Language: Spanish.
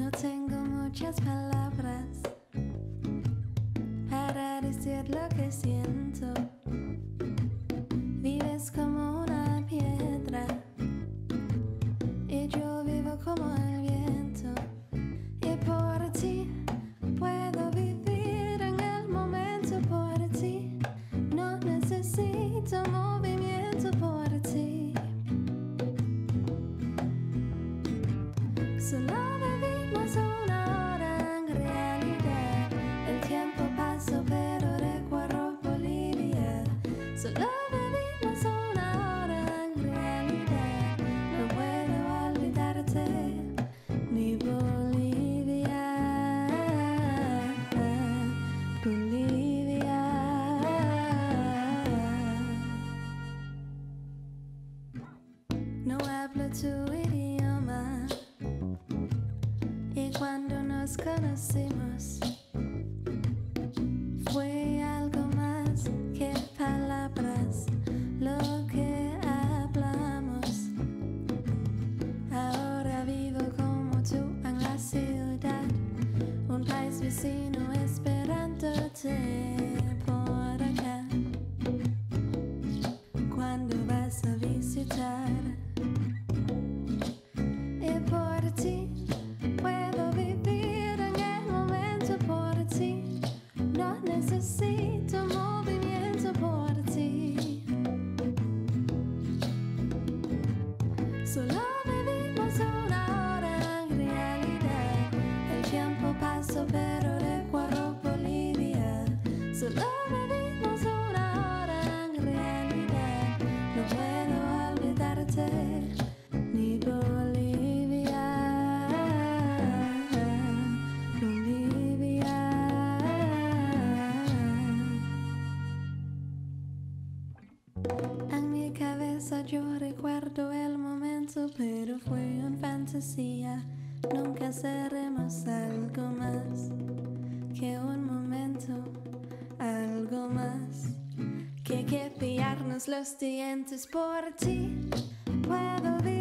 No tengo muchas palabras para decir lo que siento. Vives como una piedra y yo vivo como el viento. Y por ti puedo vivir en el momento. Por ti no necesito movimiento. Por ti solo vivimos una hora en realidad. El tiempo pasó pero recuerdo Bolivia. Solo vivimos una hora en realidad. No puedo olvidarte ni Bolivia, Bolivia. No hablo tu idioma y cuando nos conocimos fue algo más que palabras lo que hablamos. Ahora vivo como tú en la ciudad, un país vecino esperándote por acá. Cuando vas a visitar, y por ti puedo vivir en el momento. Por ti no necesito movimiento. Por ti solo vivimos una hora en realidad. El tiempo pasó pero recuerdo Bolivia. Solo vivimos una hora en realidad. No puedo olvidarte ni Bolivia, Bolivia. En mi cabeza yo recuerdo el momento, pero fue una fantasía. Nunca seremos algo más que un momento, algo más que pillarnos los dientes. Por ti puedo vivir